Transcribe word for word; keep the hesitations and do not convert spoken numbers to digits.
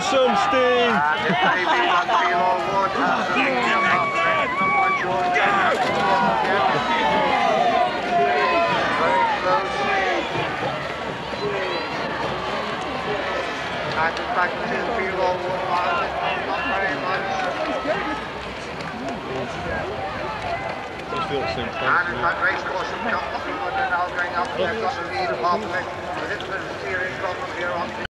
sun, Steve! And just back to the field all one mile, not very much. And in fact, race caution jumped, and now going up, they've got the lead of half a length, a little bit of steering problem here on.